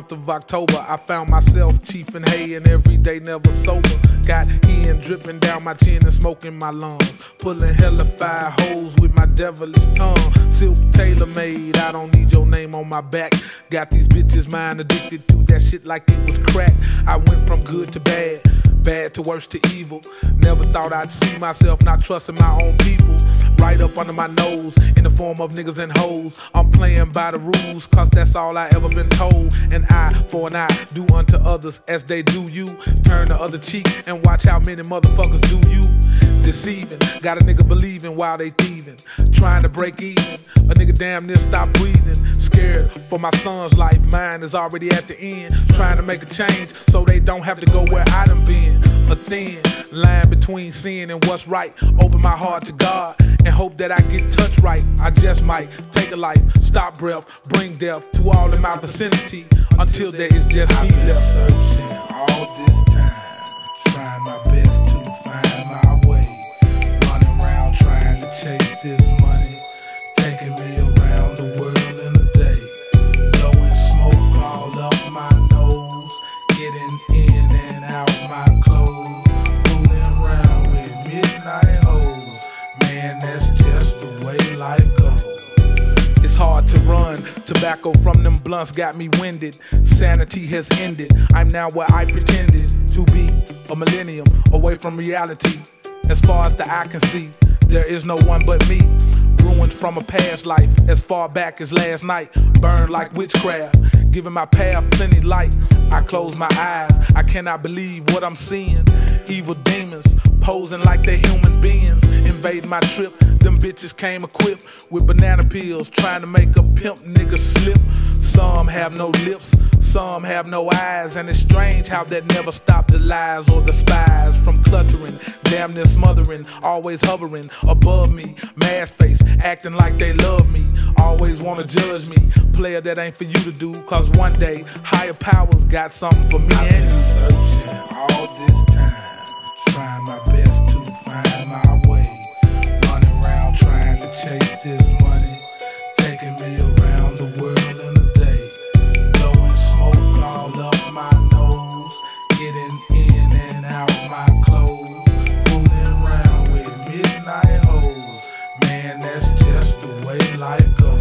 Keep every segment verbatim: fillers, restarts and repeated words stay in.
month of October, I found myself chiefing hay and every day never sober. Got hen dripping down my chin and smoking my lungs. Pulling hella fire hoes with my devilish tongue. Silk tailor-made, I don't need your name on my back. Got these bitches mind addicted to that shit like it was crack. I went from good to bad, bad to worse to evil. Never thought I'd see myself not trusting my own people. Right up under my nose, in the form of niggas and hoes. I'm playing by the rules, cause that's all I ever been told. An eye for an eye, do unto others as they do you. Turn the other cheek and watch how many motherfuckers do you. Deceiving, got a nigga believing while they thieving. Trying to break even, a nigga damn near stop breathing. Scared for my son's life, mine is already at the end. Trying to make a change so they don't have to go where I done been. A thin line between sin and what's right. Open my heart to God and hope that I get touched right. I just might take a life, stop breath, bring death to all in my vicinity until there is just me left. I've been searching all this time, trying my best to find my way. Running around trying to chase this money, taking me around the world in a day. Blowing smoke all up my nose, getting in and out my clothes, fooling around with midnight hoes. Man, that's just the way life goes. It's hard to run, tobacco from them blunts got me winded. Sanity has ended, I'm now where I pretended to be. A millennium away from reality. As far as the eye can see, there is no one but me. Ruined from a past life, as far back as last night. Burned like witchcraft, giving my path plenty light. I close my eyes, I cannot believe what I'm seeing. Evil demons, posing like they're human beings. Invade my trip, them bitches came equipped with banana peels, trying to make a pimp nigga slip. Some have no lips, some have no eyes, and it's strange how that never stopped the lies or the spies from cluttering, damn near smothering, always hovering above me. Mask face, acting like they love me, always wanna judge me. Player that ain't for you to do, cause one day higher powers got something for me. I've and been you. searching all this time, trying my best to find my way. Running around trying to chase this money, taking me around the world in a day. Blowing smoke all up my nose, getting in and out my clothes, fooling around with midnight hoes. Man, that's just the way life goes.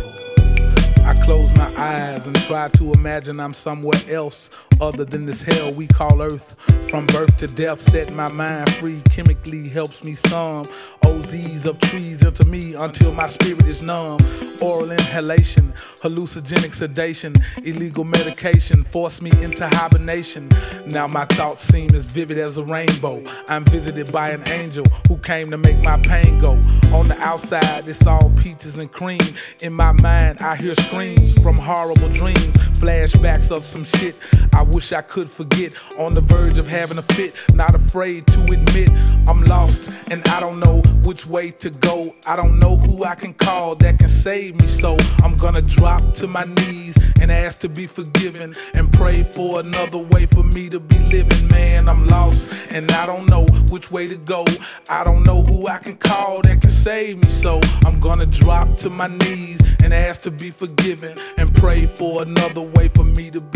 I close my eyes and try to imagine I'm somewhere else other than this hell we call earth. From birth to death, set my mind free. Chemically helps me some O Zs of trees into me until my spirit is numb. Oral inhalation, hallucinogenic sedation, illegal medication force me into hibernation. Now my thoughts seem as vivid as a rainbow. I'm visited by an angel who came to make my pain go. On the outside, it's all peaches and cream. In my mind, I hear screams from horrible dreams, flashbacks of some shit I wish I could forget. On the verge of having a fit, not afraid to admit I'm lost and I don't know which way to go. I don't know who I can call that can save me, so I'm gonna drop to my knees and ask to be forgiven and pray for another way for me to be living. Man, I'm lost and I don't know which way to go. I don't know who I can call that can save me, so I'm gonna drop to my knees and ask to be forgiven and pray for another way for me to be